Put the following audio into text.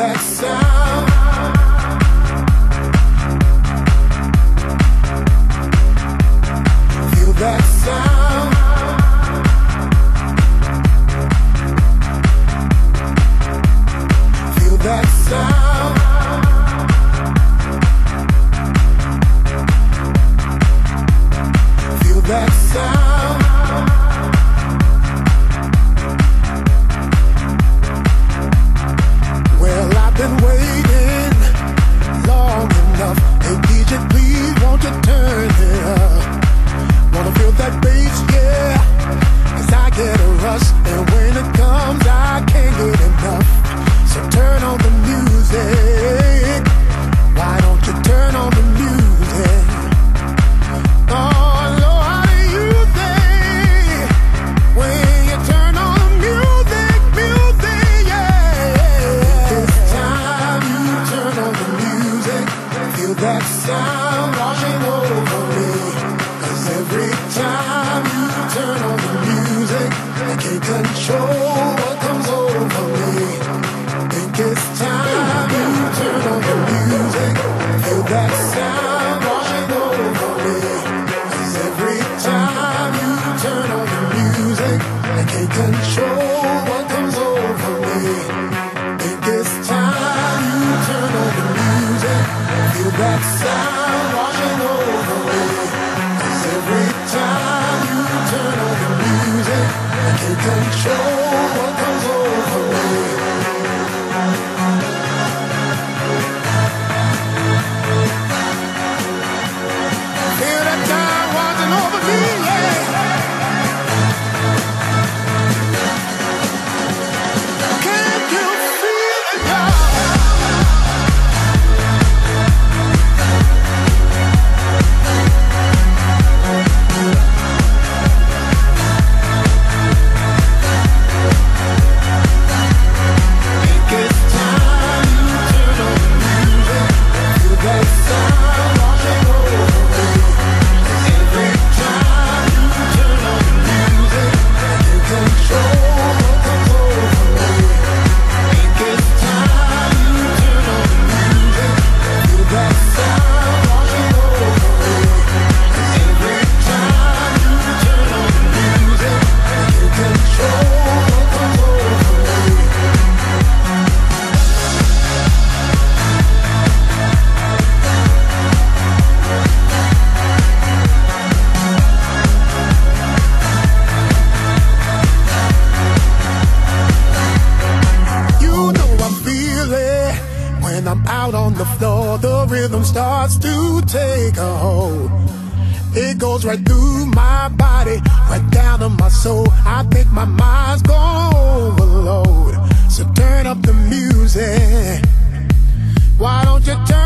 that sound. Feel that sound. Feel that sound. Feel that sound. Well, I've been waiting long enough. Hey DJ, please won't you turn it up? Wanna feel that bass, yeah, 'cause I get a rush, and when it comes I can't get enough. So turn on the music. Why don't you turn on the music? Oh Lord, how do you think when you turn on the music, yeah. This time you turn on the music. Feel that sound washing over me. 'Cause every time you turn on the music, I can't control what comes over me. Think it's time you turn on the music. Feel that sound washing over me. 'Cause every time you turn on the music, I can't control what comes over me. Think it's time you turn on the music. Feel that sound washing over me. 'Cause every time you turn on the music, I can't control what comes over me. Feel that time washing over me, yeah. Can't you feel it now? Think it's time you turn on the music. Feel that sound washing over me. 'Cause every time you turn on the music, I can't control what comes over me. Think it's time you turn on the music. Feel that sound washing over me. 'Cause every time you turn on the music, I can't control what comes over me. You know I feel it when I'm out on the floor. The rhythm starts to take a hold. It goes right through my body, right down to my soul. I think my mind's gone overload. So turn up the music. Why don't you turn